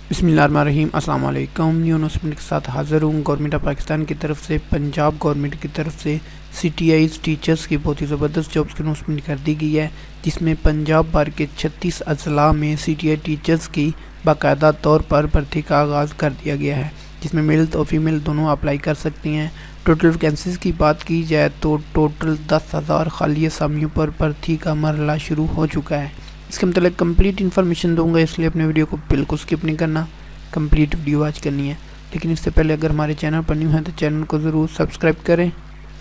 बिस्मिल्लाहिर्रहमानिर्रहीम। अस्सलाम वालेकुम। न्यू अनाउंसमेंट के साथ हाज़िर हूँ। गवर्नमेंट ऑफ पाकिस्तान की तरफ से पंजाब गवर्नमेंट की तरफ से CTIs टीचर्स की बहुत ही ज़बरदस्त जॉब्स की अनाउंसमेंट कर दी गई है, जिसमें पंजाब भर के 36 अजला में CTI टीचर्स की बाकायदा तौर पर भर्ती का आगाज़ कर दिया गया है, जिसमें मेल और फीमेल दोनों अप्लाई कर सकती हैं। टोटल वैकेंसीज़ की बात की जाए तो टोटल 10,000 खाली असामियों पर भर्ती का मरहला शुरू हो चुका है। इसके मतलब कंप्लीट इन्फॉर्मेशन दूंगा, इसलिए अपने वीडियो को बिल्कुल स्किप नहीं करना, कंप्लीट वीडियो वॉच करनी है। लेकिन इससे पहले अगर हमारे चैनल पर न्यू है तो चैनल को ज़रूर सब्सक्राइब करें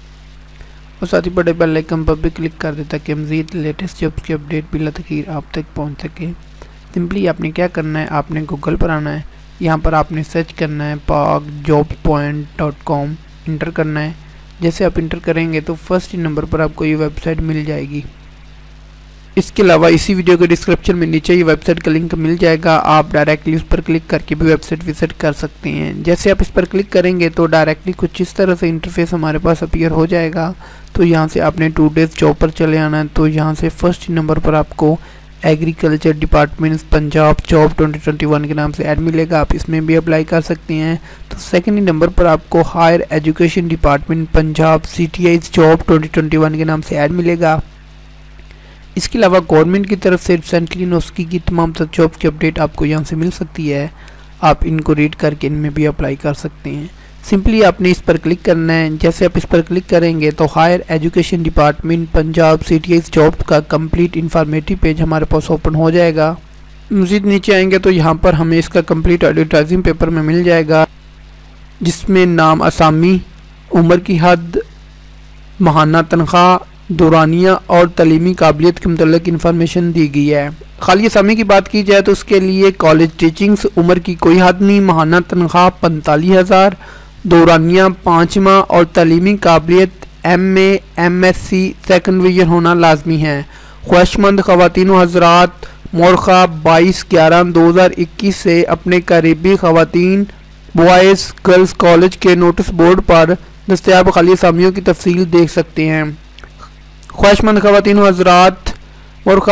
और साथ ही बड़े बेल आइकन पर भी क्लिक कर दें ताकि मज़ीद लेटेस्ट जॉब्स की अपडेट बिला तखीर आप तक पहुंच सके। सिंपली आपने क्या करना है, आपने गूगल पर आना है, यहाँ पर आपने सर्च करना है pakjobspoint.com, इंटर करना है। जैसे आप इंटर करेंगे तो फर्स्ट नंबर पर आपको ये वेबसाइट मिल जाएगी। इसके अलावा इसी वीडियो के डिस्क्रिप्शन में नीचे ये वेबसाइट का लिंक मिल जाएगा, आप डायरेक्टली उस पर क्लिक करके भी वेबसाइट विजिट कर सकते हैं। जैसे आप इस पर क्लिक करेंगे तो डायरेक्टली कुछ इस तरह से इंटरफेस हमारे पास अपीयर हो जाएगा। तो यहाँ से आपने 2 डेज जॉब पर चले आना है। तो यहाँ से फर्स्ट नंबर पर आपको एग्रीकल्चर डिपार्टमेंट पंजाब जॉब 2021 के नाम से ऐड मिलेगा, आप इसमें भी अप्लाई कर सकते हैं। तो सेकेंड नंबर पर आपको higher education department Punjab CTIs job 2021 के नाम से ऐड मिलेगा। इसके अलावा गवर्नमेंट की तरफ से रिसेंटली नौकरी की तमाम जॉब की अपडेट आपको यहाँ से मिल सकती है, आप इनको रीड करके इनमें भी अप्लाई कर सकते हैं। सिंपली आपने इस पर क्लिक करना है। जैसे आप इस पर क्लिक करेंगे तो higher education department Punjab CTIs job का कंप्लीट इन्फॉर्मेटिव पेज हमारे पास ओपन हो जाएगा। मज़ीद नीचे आएंगे तो यहाँ पर हमें इसका कंप्लीट एडवर्टाइजिंग पेपर में मिल जाएगा, जिसमें नाम, असामी, उम्र की हद, माहाना तनख्वाह, दौरानिया और तलीमी काबिलियत के मतलब इंफॉर्मेशन दी गई है। खाली असामी की बात की जाए तो उसके लिए कॉलेज टीचिंग्स, उम्र की कोई हद नहीं, माहाना तनख्वाह 45,000, दौरानिया 5 माह और तलीमी काबिलियत MA MSc सेकंड डिवीजन होना लाजमी है। ख्वाहिशमंद ख़वातीन व हज़रात मोरखा 22/11/2021 से अपने करीबी ख़वातीन बॉयज़ गर्ल्स कॉलेज के नोटिस बोर्ड पर दस्तयाब खाली असामियों की तफसील देख सकते हैं। ख्वाहिशमंद ख़वातीन व हज़रात मोरखा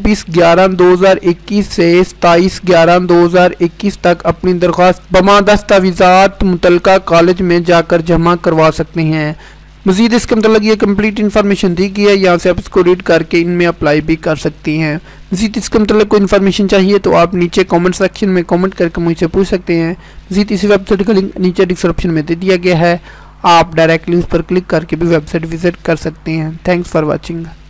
24/11/2021 से 27/11/2021 तक अपनी दरख्वास्त बमा दस्तावेज़ात मुतल्लिका कॉलेज में जाकर जमा करवा सकते हैं। मज़ीद इसके मतलब ये कंप्लीट इन्फॉर्मेशन दी गई है, यहाँ से आप इसको रीड करके इनमें अप्लाई भी कर सकती हैं। मज़ीद इसके मतलब कोई इन्फॉर्मेशन चाहिए तो आप नीचे कमेंट सेक्शन में कमेंट करके मुझसे पूछ सकते हैं। मज़ीद इसी वेबसाइट का लिंक नीचे डिस्क्रिप्शन में दे दिया गया है, आप डायरेक्टली उस पर क्लिक करके भी वेबसाइट विजिट कर सकते हैं। Thanks for watching.